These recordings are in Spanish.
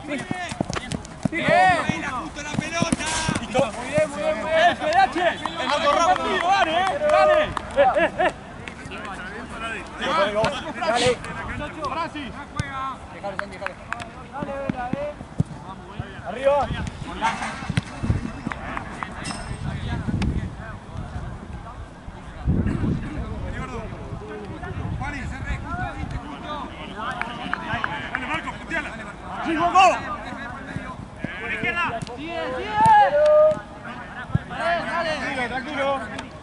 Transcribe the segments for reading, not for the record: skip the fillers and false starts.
Bien, justo la pelota. Muy bien, muy bien, muy bien. Esperache. El otro partido, dale, dale. Dale. Francis. Dejalo, Santi, dejalo. Dale, vela, arriba. Dale, Marco, puteala. ¡Sí, Juanjo! Por izquierda. ¡Sigue! Dale. Tranquilo.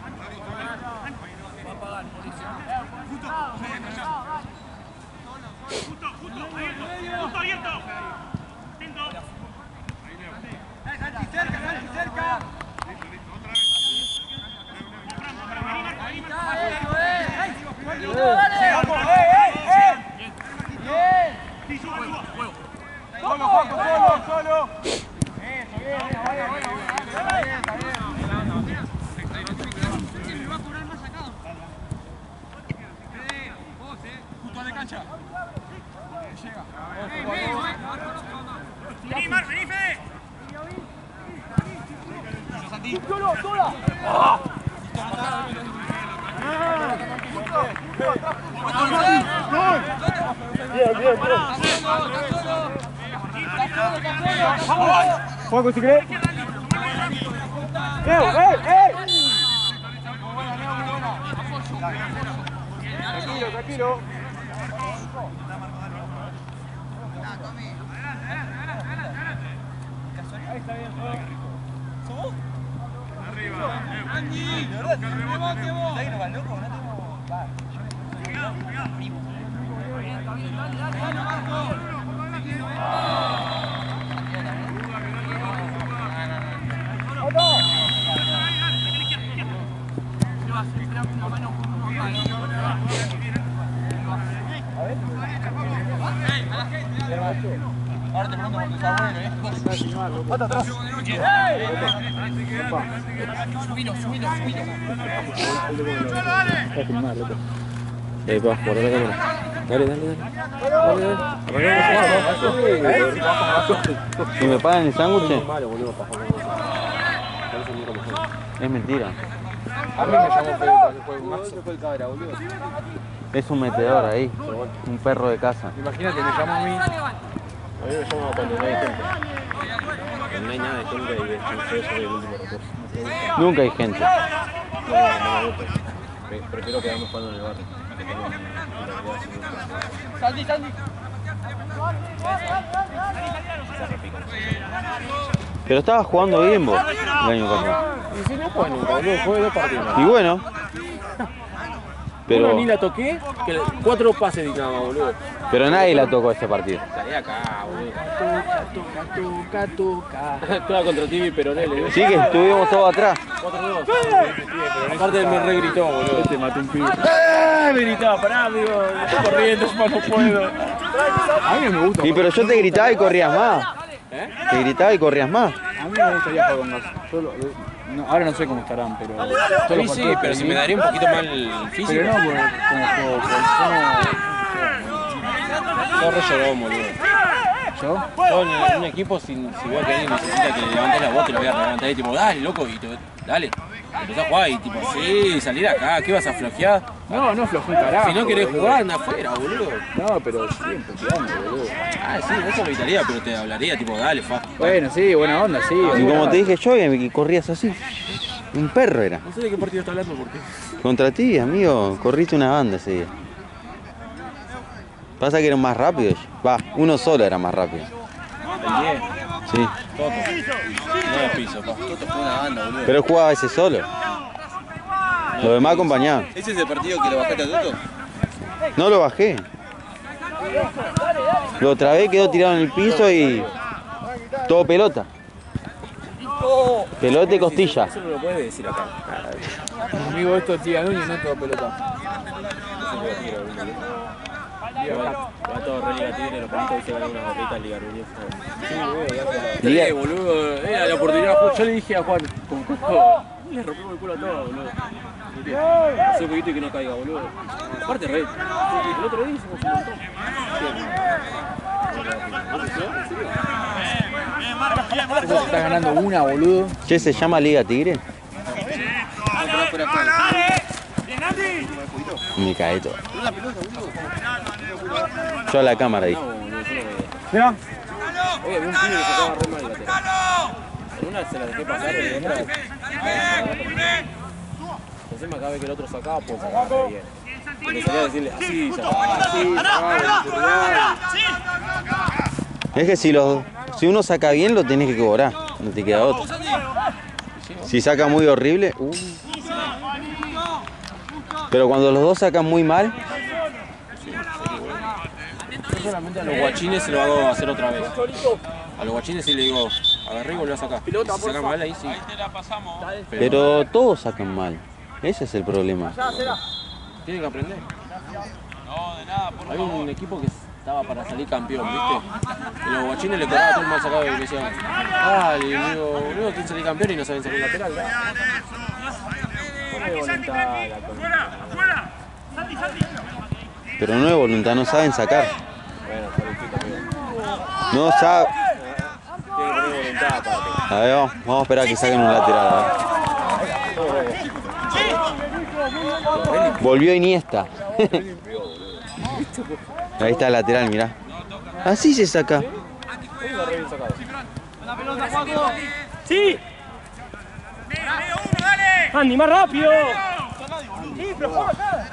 Justo abierto. Atento. Santi, cerca. Solo. Eso, bien. Me va a cobrar más sacado. Justo a la cancha. Vení, Mar, vení, Fede. ¡Sola! Bien. Juego, si querés. Tranquilo. Ahí está bien. ¿Somos? Arriba. Andy, rebote vos. ¿Sabés que no vas loco? No tengo... Dale, Marco. Ahora te pregunto por tu sabuelo, ¿eh? ¡Bota atrás! Subilo. Va, por la cámara. Dale. ¿Y me pagan el sándwich? Es mentira. A mí me llamó Fede, fue Max, fue el cabra, boludo. Es un metedor ahí, un perro de casa. Imagínate, me llamó a mí. A mí me llama cuando no hay gente. Cuando no hay nada de gente y yo soy el último recurso. Nunca hay gente. No, prefiero quedarme jugando en el barrio. Santi. Pero estabas jugando bien vos el año pasado. Y si no juegas nunca, boludo, jugué 2 partidos. Y bueno. Pero ni la toqué, que 4 pases di nada más, boludo. Pero nadie la tocó ese partido. Salí acá, boludo. Toca. Estaba contra Tibi, pero Nele. Sí, que estuvimos todos atrás. 4-2. Aparte él me re gritó, boludo. Te maté un pibe. Me gritaba, pará, amigo. Estoy corriendo, no puedo. A mí me gusta. Sí, pero yo te gritaba y corrías más. Te gritaba y corrías más. A mí me gustaría jugar con gas. Ahora no sé cómo estarán, pero... Sí, pero si me daría un poquito más el físico. Pero no, como juego, Yo re llorón, boludo. ¿Yo? Yo en un equipo, si veo que alguien necesita que le levantes la voz, te lo voy a levantar y tipo, dale, loco, y dale. Empezás a jugar y tipo, sí, salir acá, ¿qué vas a flojear? No flojé un carajo. Si no querés jugar, anda afuera, boludo. No, pero siempre tirando, boludo. Ah, sí, eso me gritaría, pero te hablaría, tipo, dale, fa. Bueno, sí, buena onda, sí. Y como te dije yo, que corrías así. Un perro era. No sé de qué partido está hablando, porque... Contra ti, amigo, corriste una banda ese día. Pasa que eran más rápidos. Va, uno solo era más rápido. El 10. Sí. Toto. No es piso, pa. Toto fue una banda, boludo. Pero él jugaba ese solo. Los demás acompañaban. ¿Ese es el partido que lo bajaste a Toto? No lo bajé. Lo trabé, quedó tirado en el piso y... todo pelota. Pelota y costilla. Eso no lo puedes decir acá. Amigo, esto es Tía Núñez, no todo pelota. Va todo re Liga Tigre, los panitos se ganan una gorrita en Liga Núñez. Liga- Sí, boludo, era la oportunidad. Yo le dije a Juan, con Coco, le rompemos el culo a todos, boludo. Hace un poquito y que no caiga, boludo. Aparte, re. El otro día hicimos un montón. ¿En serio? Eso se está ganando una, boludo. ¿Qué se llama Liga Tigre? Me cae todo. Yo a la cámara ahí. Mira. Oye, había un pibe que sacaba re mal la lateral. En una se la dejé pasar y en otra. Encima cada vez que el otro sacaba, pues sacaba re bien. Y le salía a decirle así, sacaba. Es que si uno saca bien, lo tenés que cobrar. No te queda otro. Si saca muy horrible. Pero cuando los dos sacan muy mal. Yo solamente a los guachines se lo hago hacer otra vez. A los guachines sí le digo, agarré y volví a sacar. Si saca mal ahí sí. Pero todos sacan mal. Ese es el problema. Tienen que aprender. Hay un equipo que estaba para salir campeón, ¿viste? Y los guachines le cobraba todo el mal sacado y me decían, dale, y le digo, boludo, quieren salir campeón y no saben salir lateral. ¡Fuera! ¡Fuera! ¡Santi, Santi! Pero no es voluntad, no saben sacar. No saben. Tiene que poner voluntad aparte. A ver, vamos a esperar a que saquen un lateral. A ver. Volvió Iniesta. Ahí está el lateral, mirá. Así se saca. ¡Sí! ¡Andy, más rápido! ¡Sí, pero juega acá!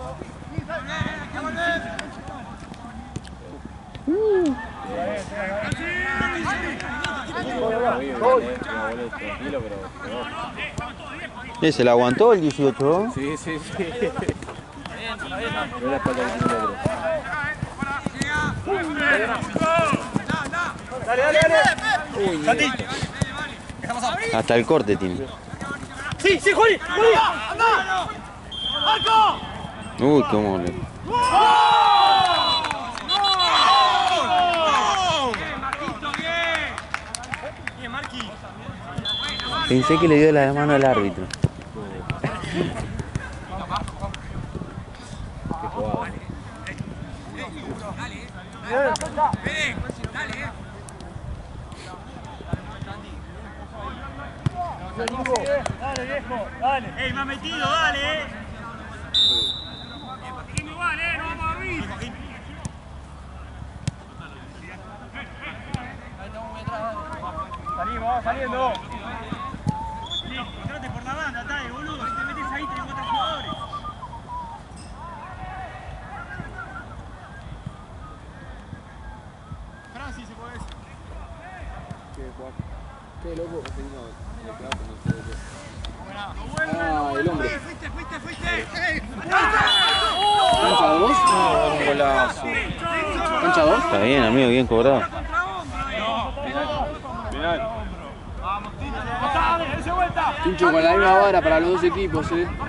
¿Se la aguantó el 18? Sí, sí, sí. No la espalda que tiene el otro. ¡Dale, dale, dale! ¡Santi! Hasta el corte tiene. ¡Sí, sí, Juli! ¡Juli! ¡Anda! ¡Marco! Uy, cómo le... Pensé que le dio la mano al árbitro. Qué jugada. Dale, viejo, dale. ¡Ey, me ha metido, dale! Seguimos igual, no vamos a abrir. Salimos, vamos saliendo. Entrate por la banda, dale, boludo. Si te metes ahí, tenés 4 jugadores. Francis, se puede decir. Qué loco. El hombre. Fuiste. ¿Cancha 2? No, un golazo. ¿Cancha 2? Está bien, amigo, bien cobrado. Tincho con la misma vara para los dos equipos,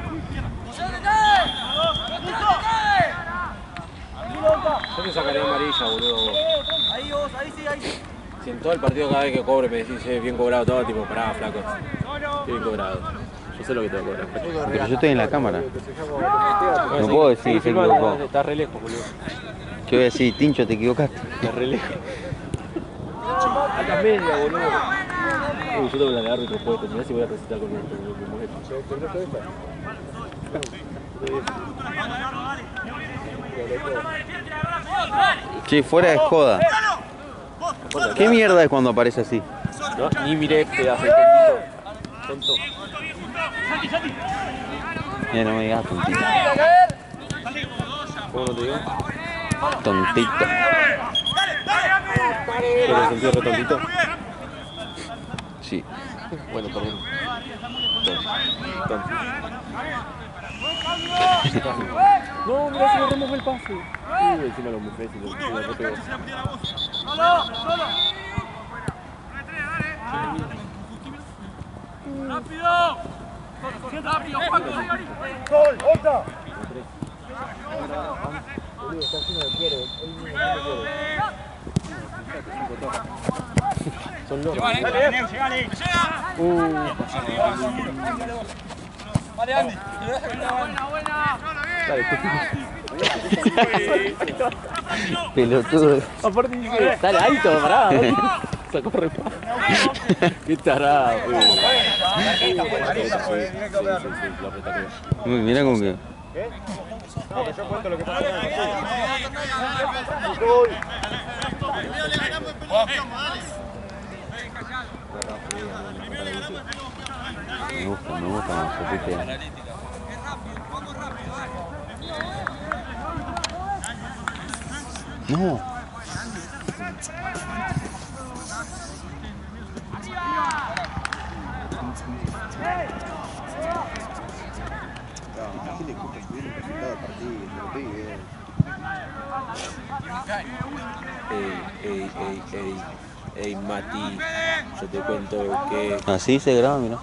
Yo te sacaría amarilla, boludo. Ahí vos, ahí sí, ahí sí. Si en todo el partido cada vez que cobre me decís, bien cobrado todo, tipo, pará, flaco. Bien cobrado. Yo sé lo que te voy a cobrar. Pero yo estoy en la cámara. No puedo decir, se equivocó. Está re lejos, boludo. ¿Qué voy a decir? Tincho, te equivocaste. Está re lejos. Acá media, boludo. Uy, yo tengo la de árbitro puesto, mirá si voy a recitar con esto, boludo. Che, fuera de joda. ¿Qué mierda es cuando aparece así? No, ni miré pedazo de tontito. Tonto. No me digas tontito. ¿Cómo no te digo? Tontito. ¿Pero en sentido re tontito? Sí. Bueno, perdón. Tonto. No, mirá si le remojo el pase. Encima lo mufé, si lo repego. ¡Rápido! ¡Rápido, Juan! ¡Gol! ¡Otra! Son locos. ¡Llegale! ¡Vale, Andy! ¡Buena! Pelotudo. Aparte dice, dale alto, pará. Sosa corre más. Qué tarado. Uy, mira como que... No, que yo cuento lo que pasa. Me gusta más, se pitea. No. Ey, Mati, yo te cuento que... Así se graba, mira.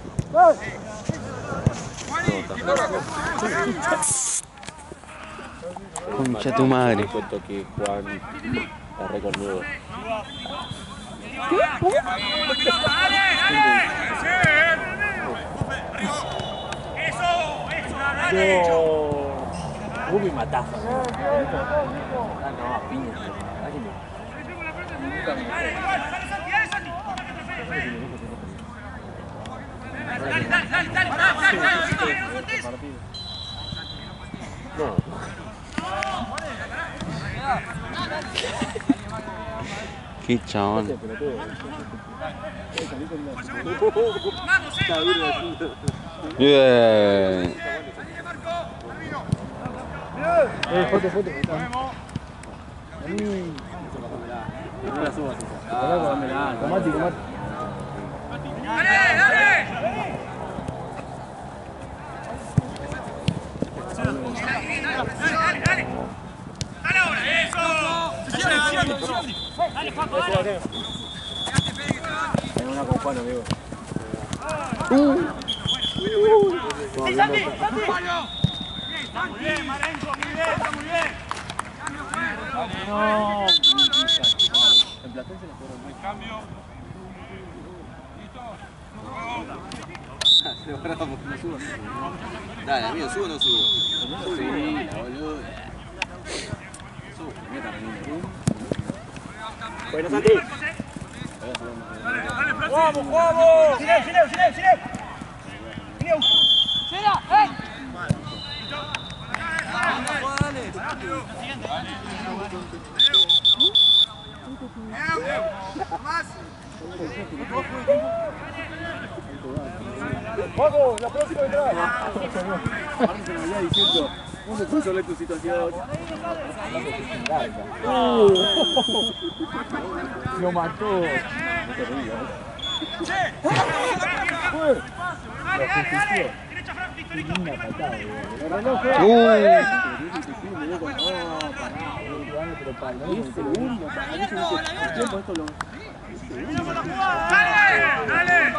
Concha tu madre. Te cuento que Juan está récord nuevo. Uy, matazo. No, piña. No. Qué chabón. Bien. Foto. No la subas esa. Tomate. ¡Dale ahora! ¡Eso! ¡Dale, Paco, dale! Hay una con Juan, amigo. ¡Sí, Santi! Muy bien, Marenco, muy bien. No. En Platense la fueron muy. Cambio. ¿Listo? Dale, amigo, ¿subo o no subo? Sí, boludo. Bueno, Santi. ¡Vamos! ¡Silencio! ¡Vamos! ¡La próxima detrás! Marcos se me había diciendo, ¿cómo se puso tu situación? Lo mató. ¡Dale! ¡Derecha, Fran! ¡Listo, listo! ¡Dale!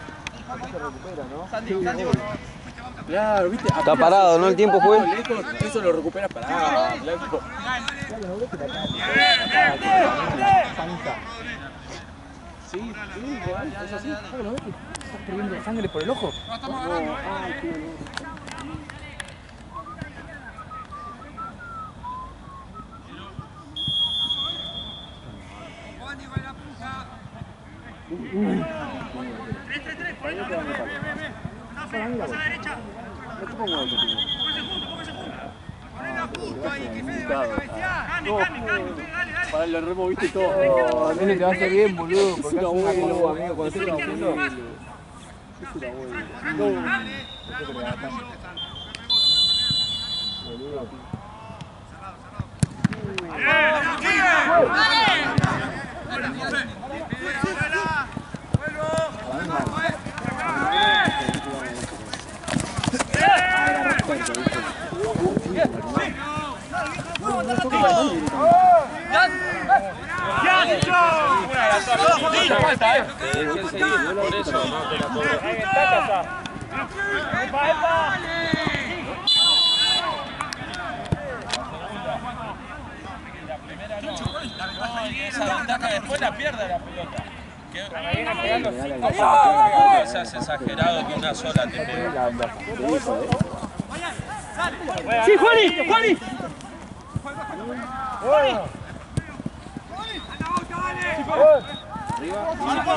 Claro, viste. Está parado, ¿no? El tiempo fue. Eso lo recuperas parado, blanco. Sí, igual, es así. ¿Lo ves? ¿Estás perdiendo sangre por el ojo? Pasa a la derecha. Póngase junto. Poné la puta ahí, que Fede vaya a cabecear. Cambio, dale. Para lo removiste todo. A mí te va a hacer bien, boludo. Porque es una abuelo, amigo. Cuando se abuelo. Es un abuelo. Esa ventaja después la pierde la pelota. Se hace exagerado que una sola te pegue. ¡Sí, Juani! arriba.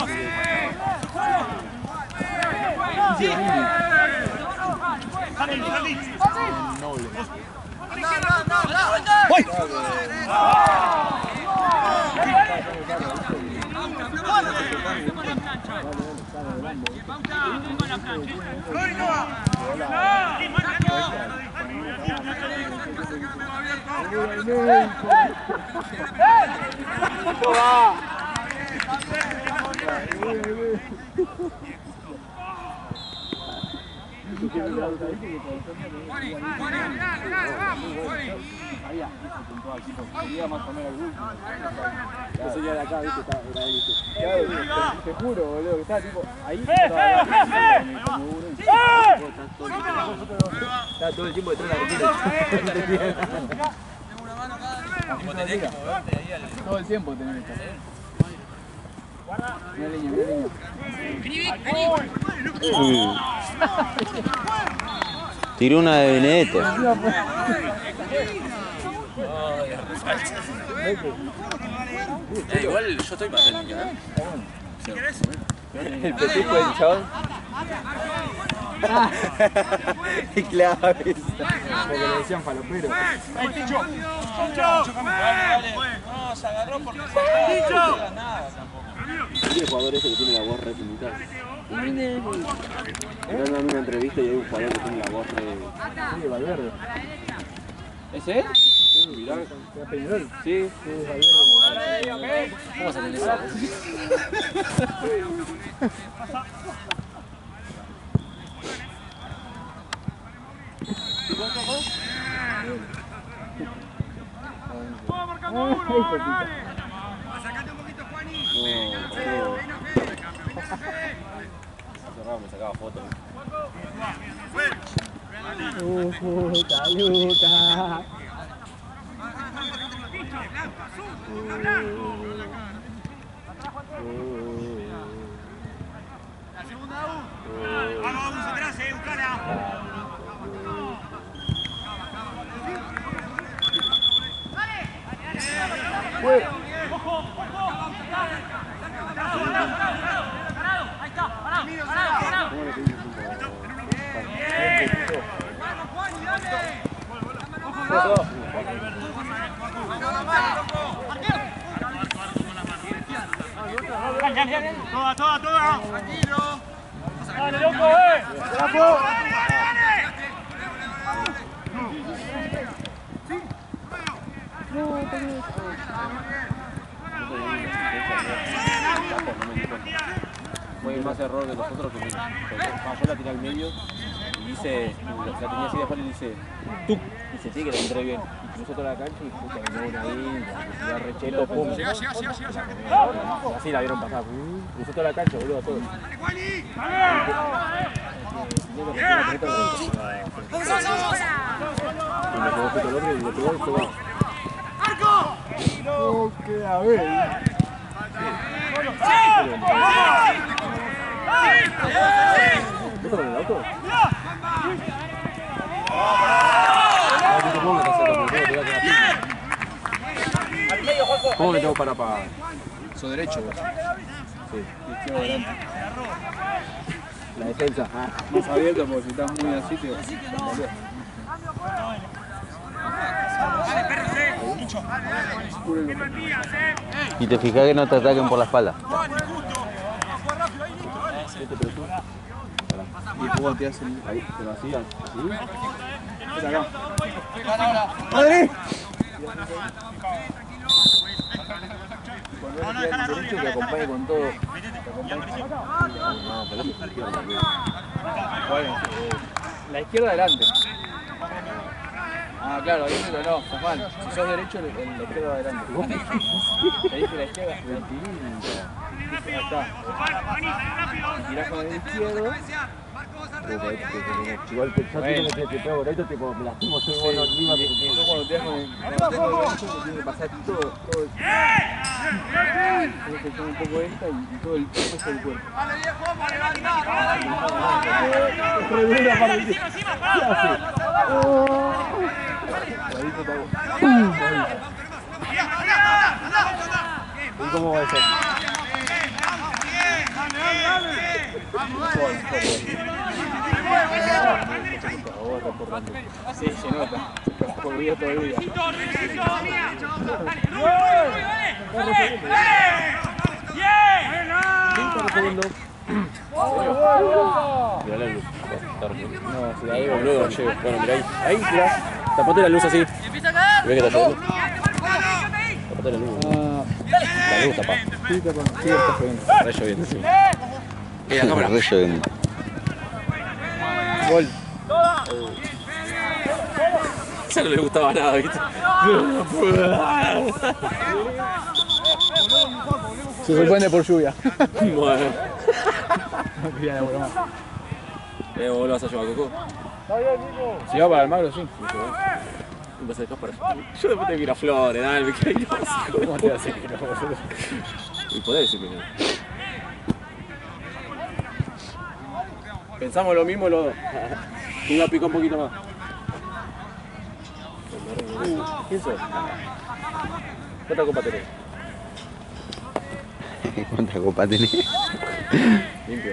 Eso ya de acá, viste, era él, viste. Te juro, boludo, que estaba tipo ahí. Estaba todo el tiempo detrás de la rutina. Todo el tiempo tenés que estar. Mira leña, mira leña. Tiró una de Benedetto. Igual yo estoy para técnica, ¿eh? Si querés. El petico del chabón. Claro, porque le decían falopero. ¡Ey, Ticho! ¡Ticho! No, se agarró porque se ¡Ticho! nada tampoco. ¿Quién el jugador ese que tiene la voz re pintada? Eran en una entrevista y hay un jugador que tiene la voz re... Sí, Valverde. ¿Ese es? Sí, mirá, Peñarol. Sí, Valverde. ¿Cómo se entiende eso? Marcando uno, dale. Sacate un poquito, Juani. Cerrado, me sacaba fotos. Luca, Luca. La segunda U. Vamos atrás, buscala. Toda, toda, toda. Tranquilo. Dale, loco, ¡Bravo! Fue más error de nosotros que yo la tiré al medio y hice, la tenía así después le hice ¡tuc! Y se sigue que la entré bien. Y nosotros a la cancha y puta, venía una ahí, la recheto, pum. Llega. Así la vieron pasar. Nosotros a la cancha, boludo, a todos. Y me quedó justo el otro y le pegó y fue abajo. No queda ver. ¿Vos con el auto? ¿Cómo me tengo para pagar? Sos derecho, vos. Sí. Izquierda adelante. La defensa. Más abierto porque si estás muy así te... Y te fijas que no te ataquen por la espalda. Y después cuando te hacen ahí, te lo hacían. ¿Así? Acá. ¡Madre! Cuando él queda derecho te acompaña con todo. No, pero eso es la izquierda. Bueno, la izquierda adelante. Ah, claro, ahí no, Zafán. Si sos derecho, la izquierda adelante. Te dije la izquierda. Ahí está. Tirás con el izquierdo. Igual que yo tengo que te pego derecho, tipo, me lastimo, soy bueno, ni más. Cuando tirás con el derecho, tienes que pasar todo el... Tienes que echar un poco esta y todo el peso del cuerpo. ¿Y cómo va a ser? Sí, se nota. Por día todo el día. 5 segundos. Mirá la luz. No, si la veo, boludo, no llego. Bueno, mirá ahí. Ahí, mirá. Tapate la luz así. ¿Ves que está lloviendo? Tapate la luz. La luz tapa. Sí, está lloviendo. Está lloviendo, sí. La cámara. Re lloviendo. Gol. Ya no le gustaba nada, ¿viste? Se sorprende por lluvia. Bueno. Mirá la bola más. ¿Vos lo vas a llevar, Coco? Si va para Almagro, sí. ¿Y vas a dejar para allá? Yo después te quiero a Flores, dale, me quiero ir. ¿Cómo te vas a decir que no? Y podés decir que no. Pensamos lo mismo los dos. Iba a picar un poquito más. ¿Quién sos? ¿Cuánta copa tenés? ¿Cuánta copa tenés? Limpio.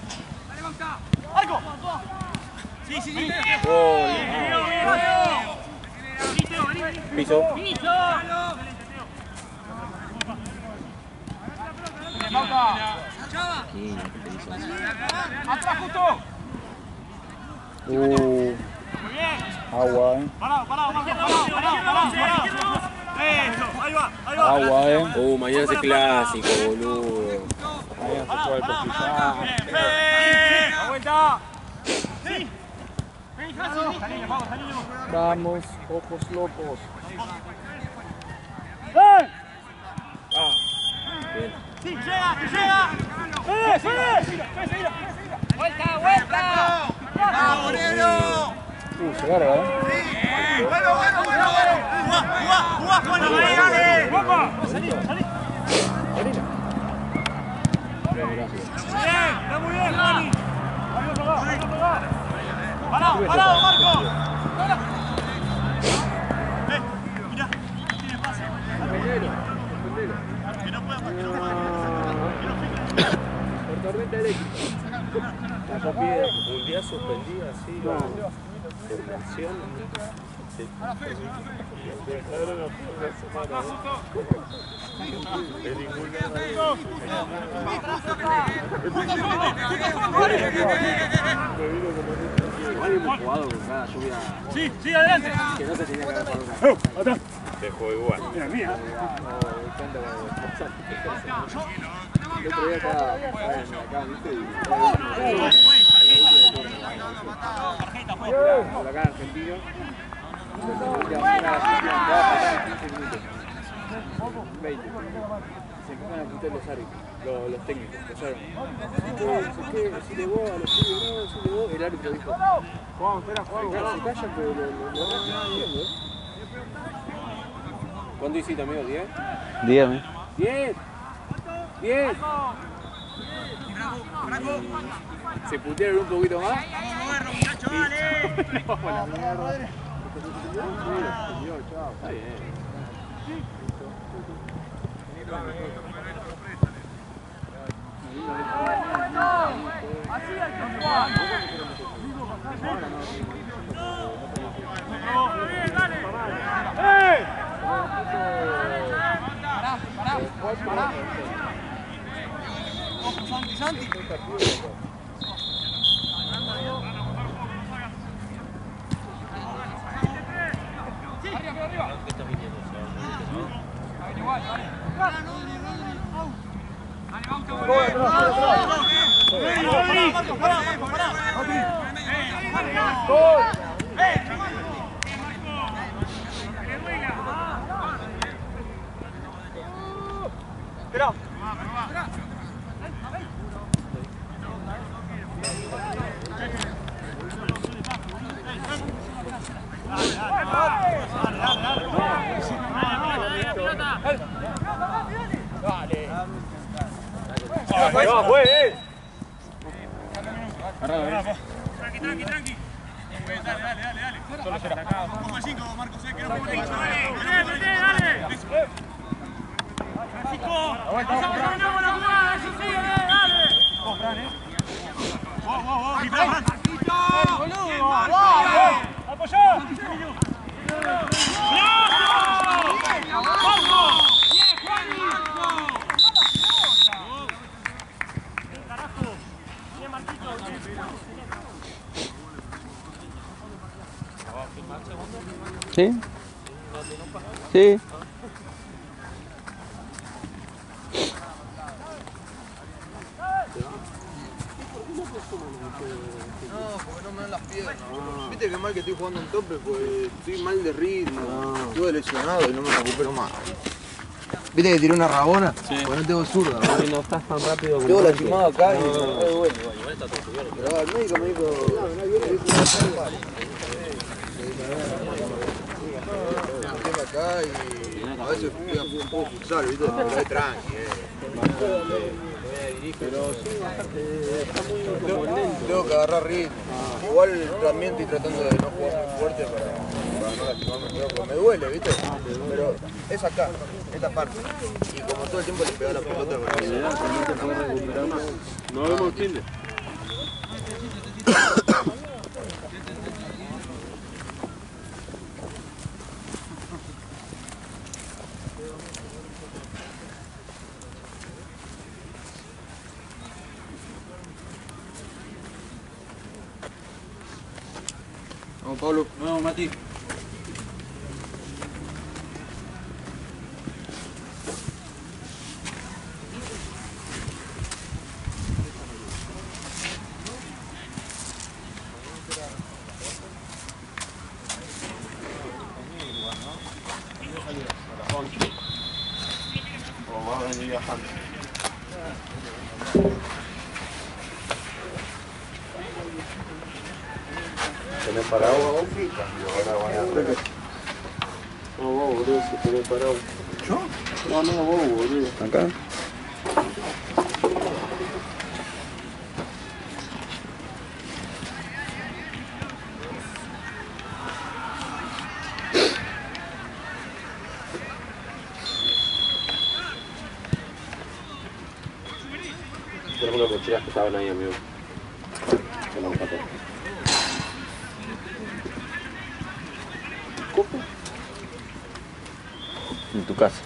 Gol. Piso. Atrás justo. Agua, Parado. Eso, ahí va. Agua, Mañana es el clásico, boludo. Mañana se juega el Portugal. La vuelta. Sí. Vamos, ojos locos. Bien. Sí, llega. Vuelta. ¡Vamos, negro! Se agarra, Bueno. Jugá, dale. Salí. Está muy bien, Dani. Parado, Marco. Mirá, tiene pase. Que no pueda. Por tormenta eléctrica. Un día suspendí así la formación. Dejaron una semana. Igual hemos jugado con cada lluvia. Sí, adelante. Que no se tenía que haber parado. Atrás. Se jugó igual. Mira. El otro día acá, ¿viste? Por acá en Argentina. Se empiezan a quitar los árbitros, los técnicos, los árbitros. Si le vos a los pibes, no, el árbitro dijo. Juan, espera, Juan. Se callan, pero lo van viendo, ¿Cuánto hiciste, amigo? ¿10? Dígame. 10. Se putearon un poquito más. Vamos a moverlo, muchachos, dale. Vamos a la mierda. Está bien. Santi. Tranqui. Dale. Pongo el 5, Marcos, que no puedo ir. Dale. Francisco, pasamos con la jugada, eso sí, dale. ¿Sí? Sí. No, porque no me dan las piernas. Viste que mal que estoy jugando en tope, pues estoy mal de ritmo. Estuve lesionado y no me recupero más. ¿Viste que tiré una rabona? Sí. Porque no tengo zurda. No estás tan rápido como Tengo lastimado acá y me re duele. igual está todo cubierto. Pero el médico me dijo... acá y a veces fui un poco futsal, ¿viste? Pero es tranqui, Pero sí, está muy como lento. Tengo que agarrar ritmo. Igual también estoy tratando de no jugar muy fuerte para no lastimarme, porque me duele, ¿viste? Pero es acá, esta parte. Y como todo el tiempo le pegaba la pelota con eso. Nos vemos el fin de. Vamos, Pablo. Vamos, Mati. O va a venir viajando. ¿Tenés paraguas vos? No, vos, boludo, si tenés paraguas. ¿Yo? No, vos, boludo. Acá. Tenemos unas mochilas que estaban ahí, amigo. Se nos empató. En tu casa.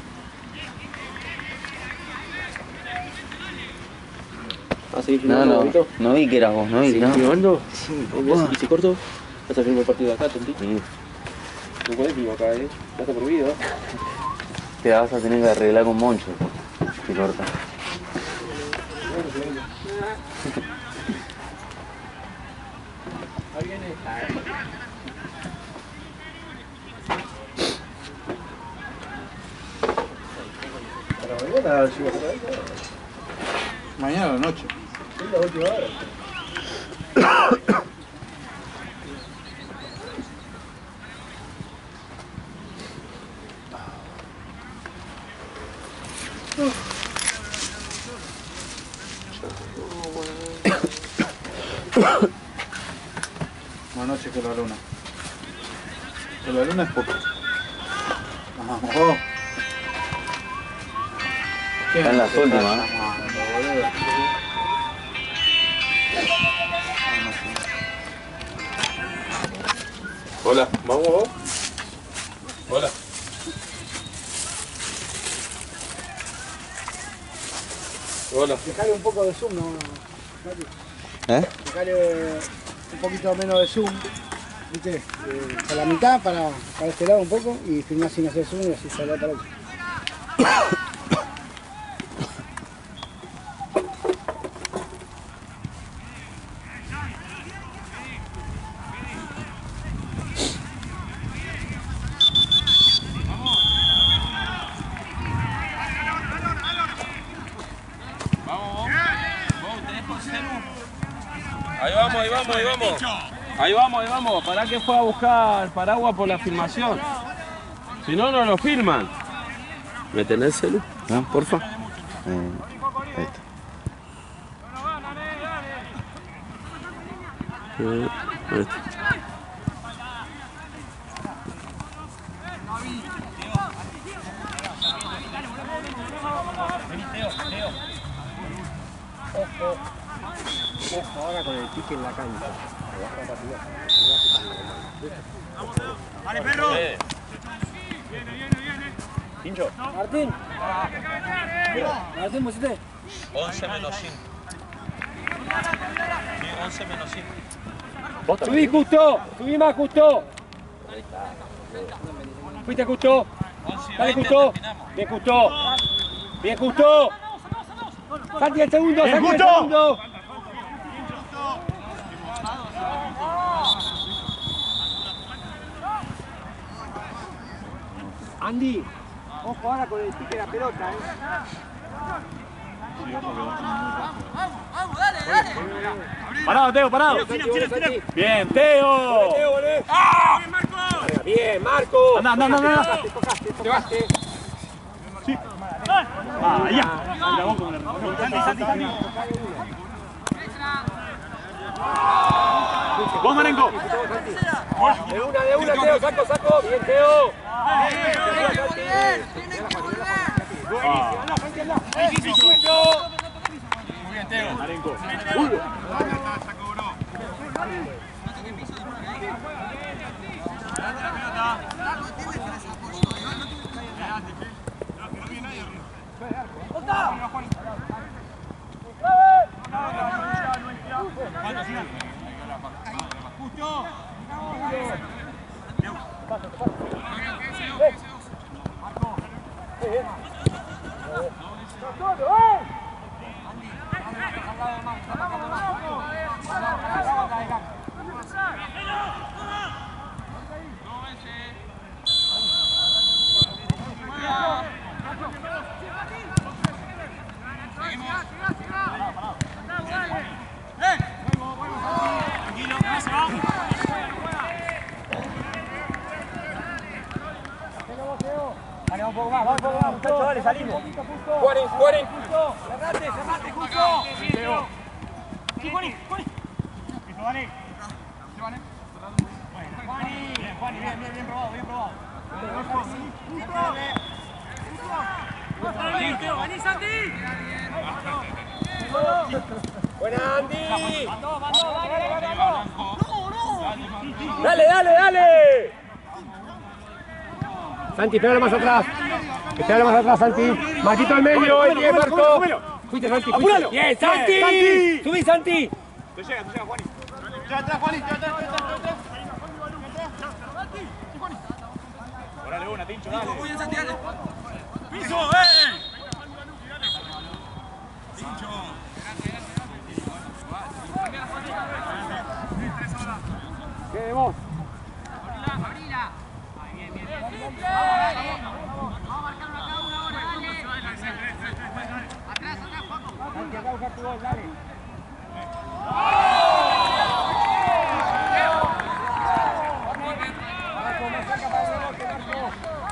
¿Vas a seguir No, filmando, no. Gabito? No vi que eras vos, no vi, ¿Seguís ¿no? filmando? Sí, ¿Y si corto? ¿Vas a filmar el partido de acá, tontito? Sí. No podés filmar acá, Ya está prohibido, Te la vas a tener que arreglar con Moncho. Si corta. Mañana a la noche. Más noche que la luna. Pero la luna es poco. Vamos. Están las últimas. Hola, ¿vamos vos? Hola. Hola. Dejale un poco de zoom, ¿no? Dejale un poquito menos de zoom, ¿viste? A la mitad para este lado un poco y filmar sin hacer zoom y así sale para el otro. Ahí vamos. Pará que fue a buscar paraguas por la filmación. Si no, no lo filman. ¿Me tenés el celu? ¿No? Porfa. Ahí está. Ahí está. Ahora con el pique en la cancha. ¡Vale, perro! Pincho. Martín. Martín, ¿pusiste? 11 menos 5. Sí, 11 menos 5. Subí justo, subí más justo. Fuiste Justo. Dale Justo. Bien Justo. Bien Justo. Santi el segundo. Santi el segundo. Andy, ojo ahora con el pique de la pelota, Parado, Teo, parado. Bien, Teo. Bien, Marco. Anda. Te baste. Sí. Ah, ya. Santi. Vos, Marengo. De una, Teo, saco. Bien, Teo. Muy bien, Teo. Marengo. Juanes. Cerrate, Justo. Sí, Juani. Vale. Juani, bien probado. Vení, Santi. Buena, Andy. Dale. Santi, pégalo más atrás. Santi. Marquito al medio, bien, Marco. Fuiste, Santi. ¡Apúralo! ¡Bien, Santi! ¡Subí, Santi! Te llega, Juani. Ya atrás, Juani. Órale, una, Tincho, dale. Muy bien, Santi, dale. ¡Piso, Tincho. ¿Qué vos? Abrila. Bien. Vamos a marcar una cada una ahora, dale. Atrás, Paco. Santi, acá buscar tu gol, dale. Marco, más cerca para el rebote, Marco.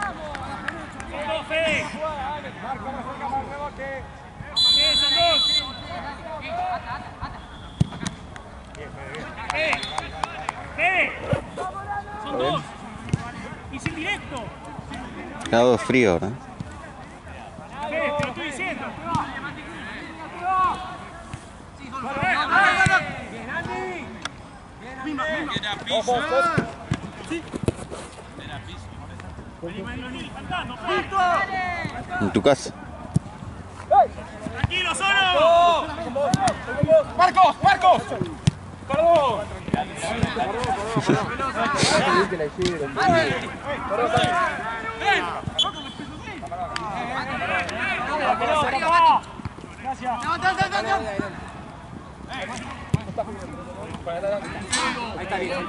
Marco, más cerca para el rebote. Son dos. Son dos. Y sin directo. Quedado frío, ¿no? Te lo estoy diciendo. Bien, Andy. Ojo. Sí. En tu casa. Tranquilo, solo. Marcos. Perdón. Gracias. Ahí está bien.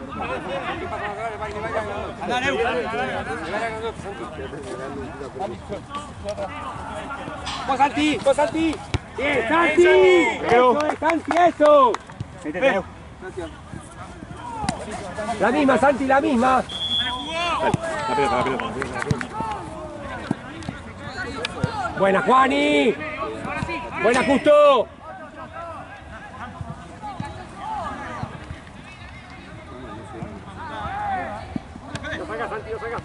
Vos, Santi. Bien, Santi. Eso. La misma, Santi, la misma. La pelota. Buena, Juani. Buena, Justo. Lo saca.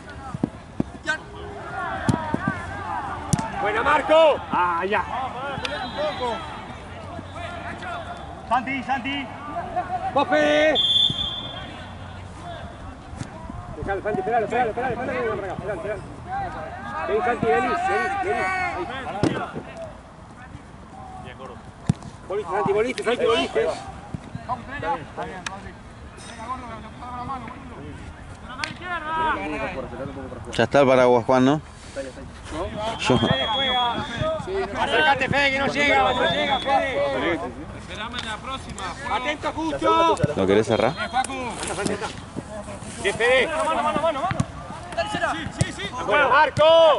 Buena, Marco. Ah, ya. Santi. Vos, Fede. Dejalo, Santi, esperalo. Esperalo. Vení, Santi, vení. Bien, gordo. Volviste, Santi. Está bien. Ya está el paraguas, Juan, ¿no? Yo. Acércate, Fede, que no llega, Fede. Esperame en la próxima. Atento, justo. ¿Lo querés cerrar? Bien, Fede. Mano. Sí. Bueno, Marco.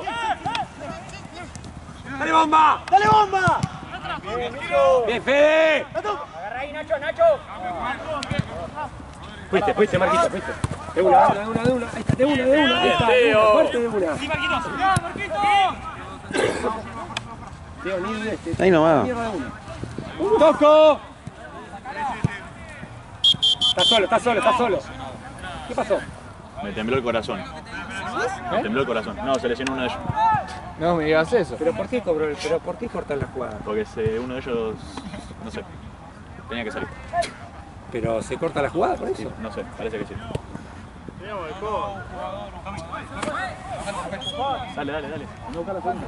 Dale bomba. Bien, Fede. Agarra ahí, Nacho. Fuiste, Marquito, fuiste. De una. Ahí está, de una. Ahí está, fuerte de una. Sí, Marquito. Ahí nomás. ¡Toco! Está solo. ¿Qué pasó? Me tembló el corazón. Me tembló el corazón. No, se lesionó uno de ellos. No me digas eso. ¿Pero por qué cortan la jugada? Porque uno de ellos, no sé, tenía que salir. ¿Pero se corta la jugada por eso? Sí, no sé, parece que sí. Dale. No busca la segunda.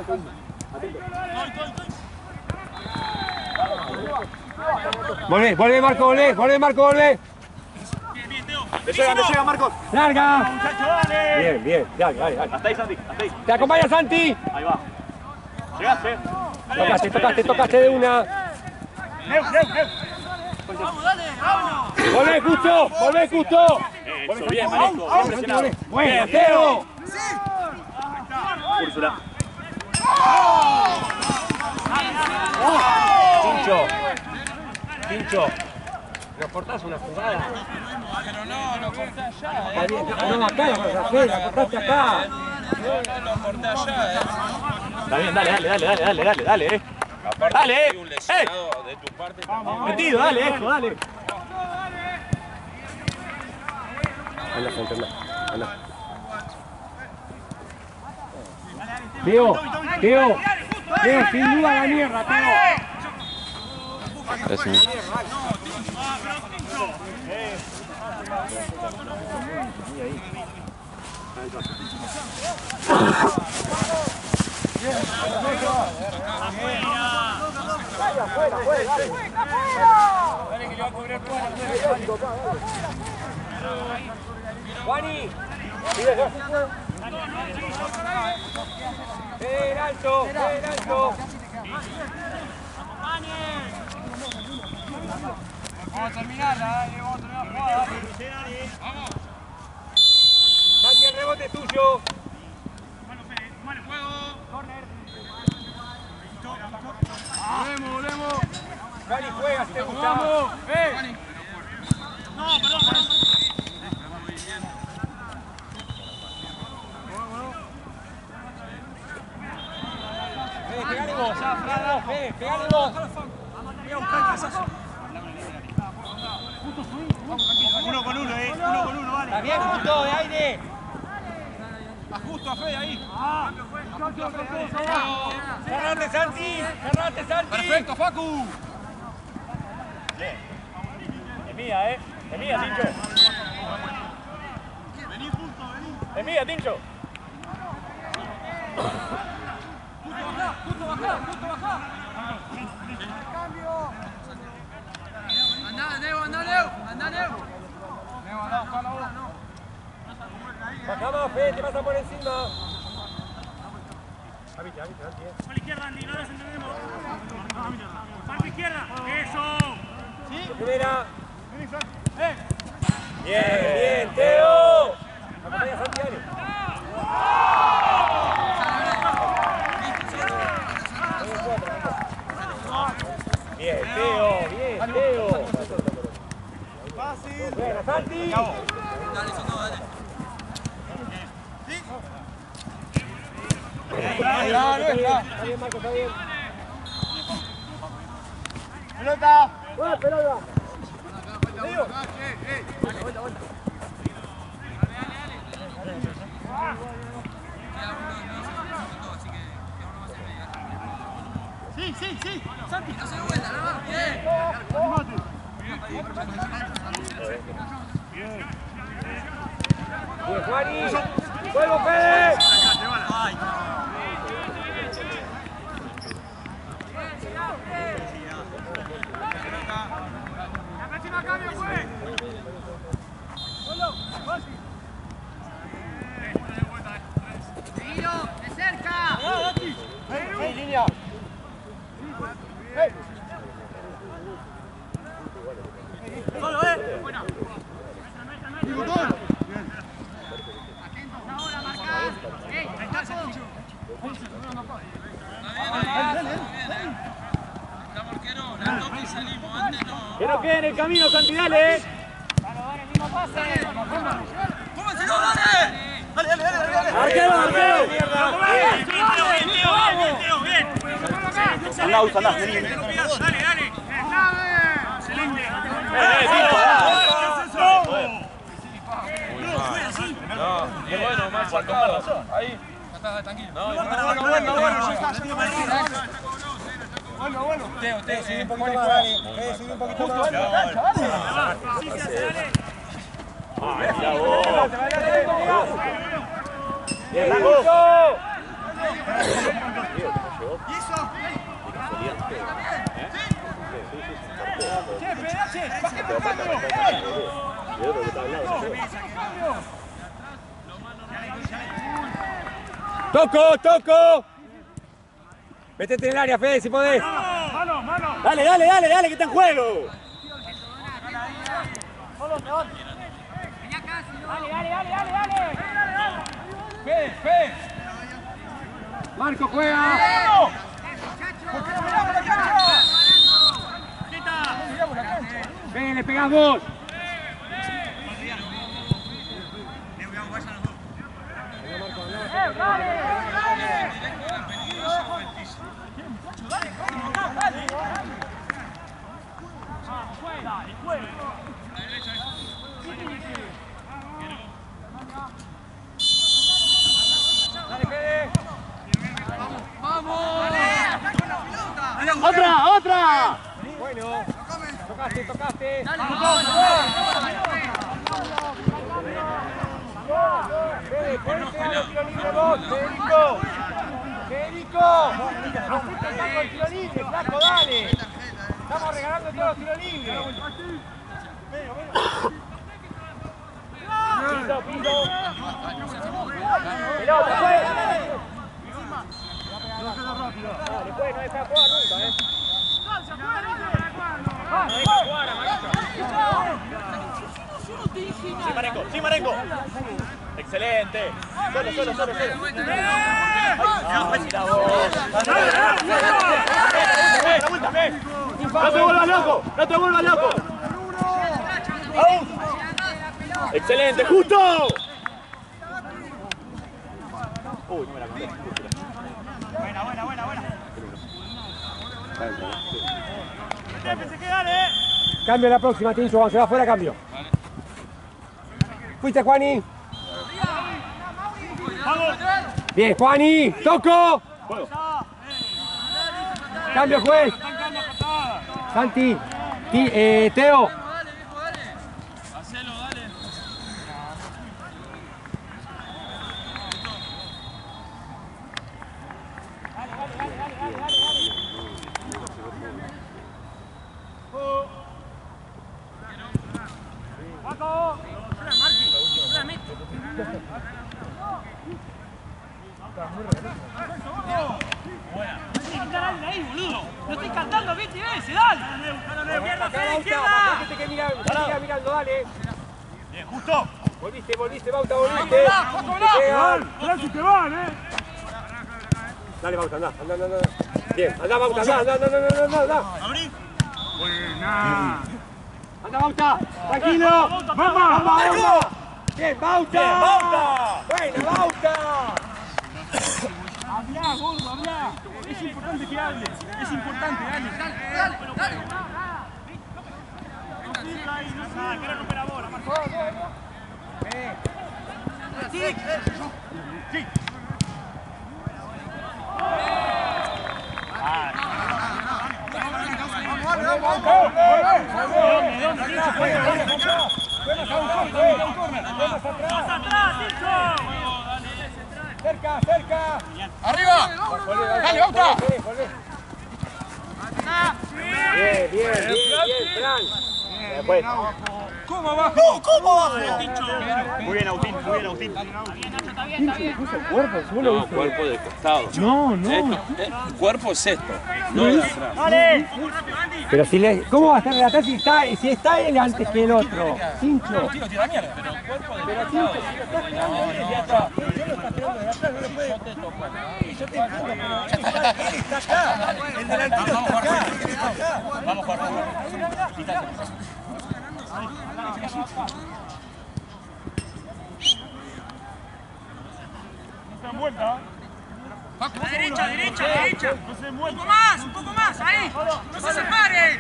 Volvé, Marco, volvé. Le llega, Marcos. Larga. Bien, dale. Hasta ahí, Santi, hasta ahí. Te acompaña, Santi. Ahí va. Llegaste. Tocaste de una. Vamos, dale, vámonos. Volvé, justo. Eso, bien, Marisco. Bien presionado. Bueno, Teo. Úrsula. Pincho. ¿Nos cortás una jugada? Pero no corté allá, No, acá la cortaste acá. No lo corté allá, Está bien, dale. Aparte Dale, hay un lesionado de tu parte también. Metido, dale. Anda. Teo, sin duda la mierda, Teo. Gracias. Juani, alto. Vamos a terminarla, vamos a terminar la jugada. Vamos. Santi, el rebote es tuyo. Mano, juego. Corner. Volvemos. Juani, juega si te gusta. Vamos. No, perdón. Pegale vos, pegale vos. Voy a buscar el cabezazo. Uno con uno, vale. Está bien, justo, de aire. Ajusto a Fede ahí. Cerrate, Santi. Perfecto, Facu. Es mía, Tincho. Vení juntos, Es mía, Tincho. Justo bajá. Cambio. Andá, Leo. Bajá más, Fede, te vas a por encima. Avite, Para la izquierda, Andy, no nos entendemos. Para la izquierda, eso. ¿Sí? Primera. Bien, Teo. Acompaña a Santi, dale. Bien, Teo. Fácil. Buena, Santi. Dale, Soto, dale. ¿Sí? Está bien, Marco, está bien. Pelota. Buena pelota. Vuelta. Sí. Santi. No se da vuelta, nada más. Bien. Bien, Juani. ¡Juego, Fede! La próxima cambio, fue. Solo, buena. Atentos ahora, marcás. Estamos arquero, la toque y salimos, antes no. Que no quede en el camino, Santi, dale. Dale, mismo pase. ¡Cómenselo, dale! Arquero, arquero. Bien. Andá, usa, andá, vení. Dale. Excelente. Bueno, más sacado. Ahí. Tranquilo. No, bueno. Usted, subí un poquito más, dale. Subí un poquito más. Bien, Rango. ¡Toco! Métete en el área, Fede, si podés. Mano. Dale, que está en juego. Dale. Fede. Marco juega. Fede, le pegás vos. ¡Otra! Bueno. Tocaste. Federico, acepta el tiro libre, flaco, dale. Estamos regalando todos los tiros libres. Piso. Pelota, pues. Dale, pues, no deja jugar nunca, No deja jugar, Amarito. Sí, Marengo. Excelente. Solo. No te vuelvas loco. Excelente, justo. Uy, no me la conté. Buena. Cambio la próxima, Tincho, cuando se va afuera, cambio. Fuiste, Juani. Bien, Juani, toco. Cambio, juez. Santi, Teo. Hacelo, dale. ¡Lo estoy cantando 20 veces! ¡Dale! Gente que mira mirando, dale. Bien, justo. Volviste, Bauta, volviste. ¡Mirá si te van, Dale, Bauta, anda. Bien, anda, Bauta, anda. Abrí. Buena. Anda, Bauta, tranquilo. ¡Vamos! Bien, Bauta. Buena, Bauta. Habla, gordo, habla. Es importante que hables. Es importante, dale. Dale. Quiero romper la bola, Marco. Sí. Cerca. ¡Arriba! ¡Dale, Bauta! Bien, Fran. Bueno. ¿Cómo abajo? Muy bien, Agustín. Bien, Nacho, Puso el cuerpo, seguro. No, cuerpo de costado. No, no. Esto, cuerpo es esto, no de atrás. ¡Dale! Pero si le, ¿cómo va a estar de atrás si está él antes que el otro? Cincho. Tiro la mierda, pero cuerpo de Pero costado. Cincho, si lo está esperando él desde atrás. Yo lo está esperando de atrás, no lo puede. Sí, yo te entiendo, pero él está acá. El delantero está acá. Vamos a jugar. Vuelta. Derecha, derecha, derecha. Un poco más, ahí. No se separe.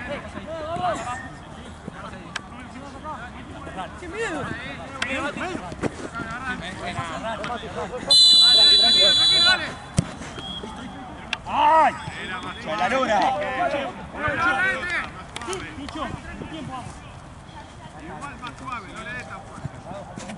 ¡Qué miedo! ¡Ay! ¡La lora! Igual más suave, no le des tan fuerte.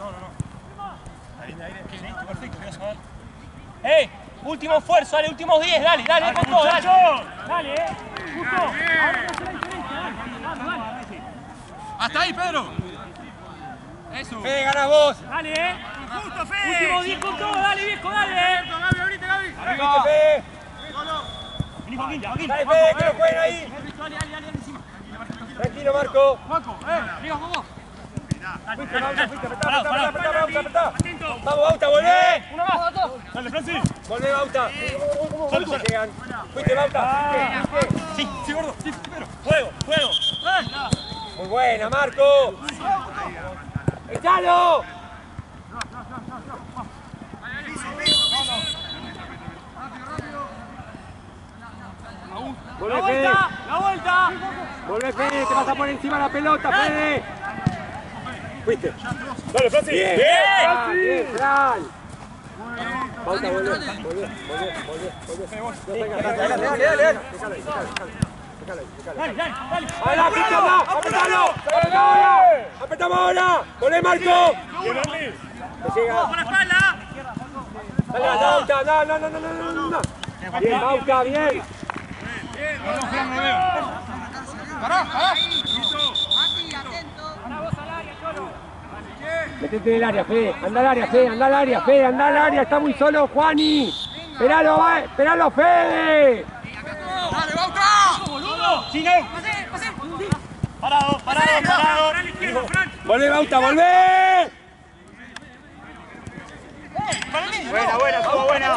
No. Perfecto, voy a saber. ¡Ey! Último esfuerzo, dale, últimos 10, dale, dale, con todo, dale. Dale, justo. Ahora no será diferente, dale. Hasta ahí, Pedro. Eso. Fede, ganás vos. Dale, justo, Fede. Último 10 con todo, dale, viejo, dale. Gaby, ahorita, Gaby. Arriba, Fede. Vení, Joaquín, Joaquín. Dale, Fede, que lo jueguen ahí. Dale, encima. Tranquilo, Marco. Marco, Arriba, vamos. Fuiste, Pará. apretá. Atento. Vamos, Bauta, volvé. Una más. Dale, Francis. Volvé, Bauta. Solo. Llegan. Fuiste, Bauta. Sí, gordo. Sí, pero. Fuego. Muy buena, Marco. ¡Echalo! Volvé, Fede. La vuelta. Volvé, Fede, te vas a poner encima la pelota, Fede. Fuiste. Dale, Francis. Bien, Fran. Bauta, volvé. Dale. ¡Ahora, apretalo! ¡Apretamos ahora! ¡Volvé, Marco! Bien, Andy. Te llega. Con la espalda. Dale, Bauta, no. Bien, Bauta, bien. Pará. Metete en el área, Fede. Anda al área, está muy solo, Juani. Esperalo, Fede. Dale, Bauta. Boludo. Chine. Parado. Volvé, Bauta, volvé. Buena, estuvo buena.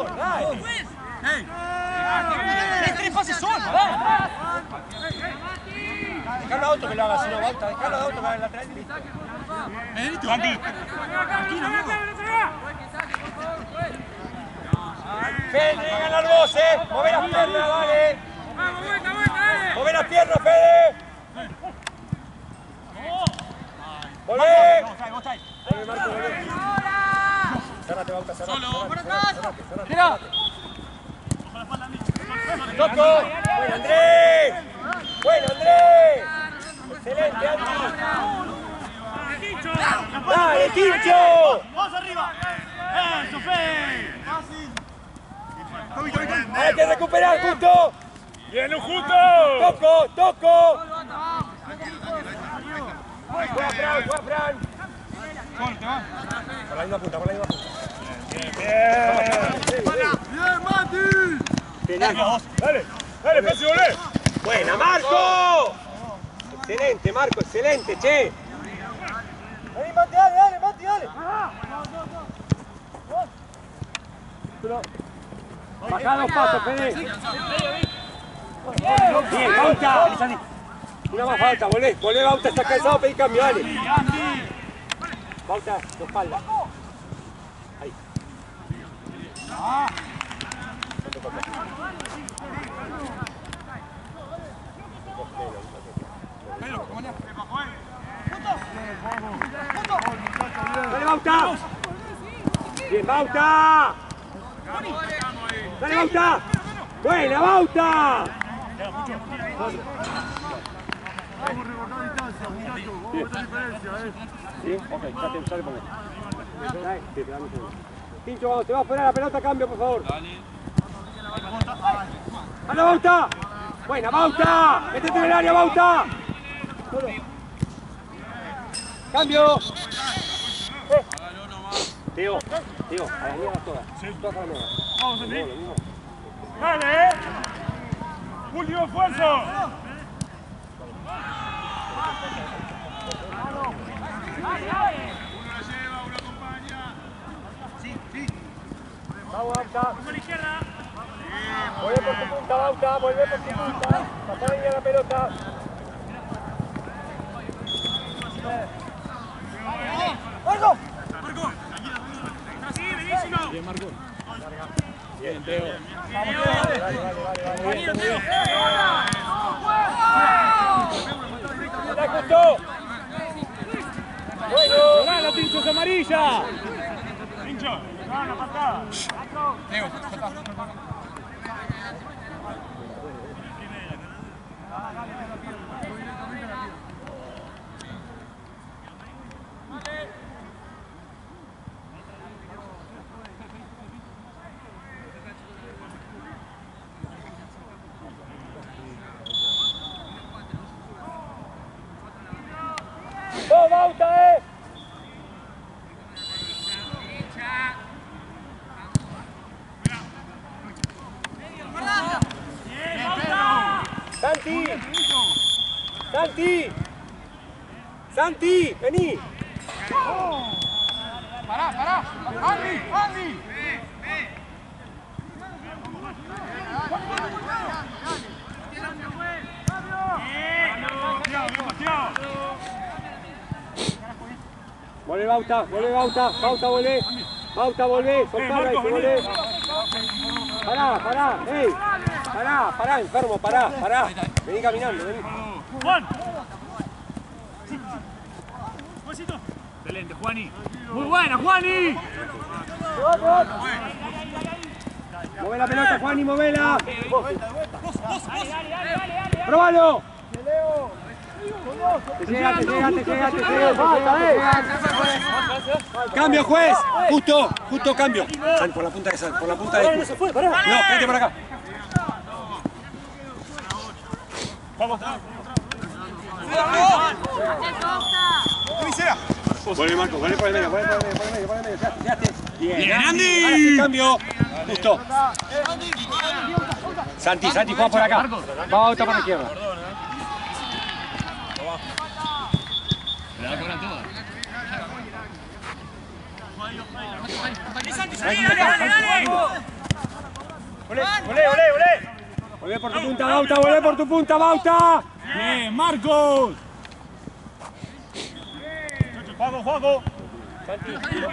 Tres pases solo. Dejalo a Auto que lo haga, si no, Bauta. Dejalo a Auto que haga el lateral. Andy. Fede, tenés que ganar vos, Mover las piernas, dale. Mover las piernas, Fede. Volvé. Volvé, Marco, volvé. Cerrate, Bauta, cerrate. Mira. Toco. Bueno, Andrés. Excelente, Andy. ¡Dale, Tincho! ¡Vamos arriba! ¡Eso, Fede! ¡Hay que recuperar, Justo! ¡Bien, Justo! ¡Toco! ¡Juega, Fran! Por la misma punta. ¡Bien, Mati! Dale, Franci, volvé. ¡Buena, Marco! Excelente, Marco, excelente, che. Vení, Mati, dale. Bajá 2 pasos, Fede. Bien, Bauta. Una más falta, volvé, Bauta, está cansado, pedí cambio, dale. Bauta, tu espalda. Ahí. ¡Dale, Bauta! ¡Bien, Bauta! ¡Dale, Bauta! ¡Buena, Bauta! Vamos a recortar distancia, muchachos. Vamos a meter diferencia, ¿Sí? Ok, sale por ahí. Sí, te damos uno. Tincho, vamos, te va a esperar la pelota, cambio, por favor. ¡Dale, Bauta! ¡Buena, Bauta! ¡Métete en el área, Bauta! Cambio. Tío, a las niegas todas. Sí. Todas a las niegas. Vamos, Andy. Dale, último esfuerzo. Vamos, Bauta. Por la izquierda. Vuelve por tu punta, Bauta. Vuelve por tu punta. Pasá bien la pelota. ¡Marco! ¡Marco! ¡Sí, buenísimo! Bien, Marco. Bien, Teo. Vale. ¡La justo! ¡Bueno! ¡Gana, Tinchos amarilla! Tincho, gana, patada. Teo, ¡Oh, Bauta, Santi, vení. Pará, Andy. Vuelve Bauta, volvé, soltala y se volvé. Pará, enfermo, pará. Vení caminando, vení. Juan. Juancito. Excelente, Juani. Muy buena, Juani. Mueve la pelota, Juani, movela. ¡Próbalo! Te llega. Cambio, juez. Justo cambio. Sal por la punta de sal, por la punta de escudo. No, quédate por acá. Vamos. Vuelve Marco, vuelve por el medio, Quédate. Bien, Andy. Ahora sí, cambio. Justo. Santi, juega por acá. Vamos a botar por la izquierda. Dale. Olé. Volvé por tu punta, Bauta. Bien, Marcos. Juego. Santi.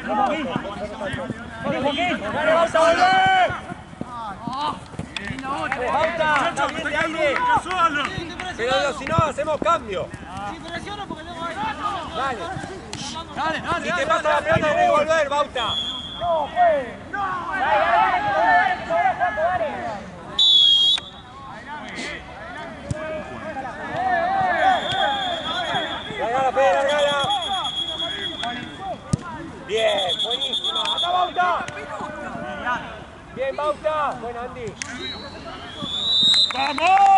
Bauta, también de aire. Pero si no, hacemos cambio. Dale. Si te pasa la pelota, tenés que volver, Bauta. No, pues. Largala. Bien, buenísima. ¡Acá, Bauta! Bien, Bauta. Buena, Andy. ¡Vamos!